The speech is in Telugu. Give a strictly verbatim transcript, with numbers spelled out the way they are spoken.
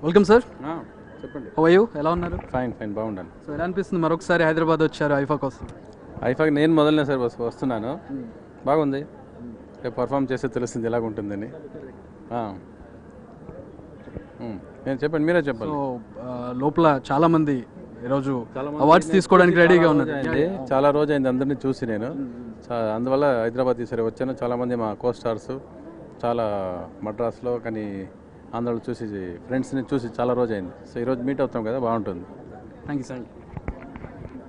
Welcome sir. చెప్పండి. How are you? ఎలా ఉన్నారు? ఫైన్ ఫైన్ బాగున్నాను. సో ఎలా అనిపిస్తుంది మరొకసారి హైదరాబాద్ వచ్చారు ఐఫా కోసం? ఐఫాకి నేను మొదలనే సార్ వస్తున్నాను. బాగుంది. రేపు పర్ఫామ్ చేస్తే తెలుస్తుంది ఎలాగుంటుందని. నేను చెప్పండి, మీరే చెప్పండి. సో లోపల చాలా మంది ఈరోజు అవార్డ్స్ తీసుకోవడానికి రెడీగా ఉన్నారు. చాలా రోజు అయింది అందరినీ చూసి నేను, అందువల్ల హైదరాబాద్ తీసారి వచ్చాను. చాలామంది మా కో స్టార్స్ చాలా మద్రాస్లో కానీ ఆంధ్రాలో చూసి ఫ్రెండ్స్ని చూసి చాలా రోజు అయింది. సో ఈరోజు మీట్ అవుతాం కదా, బాగుంటుంది. Thank you sir.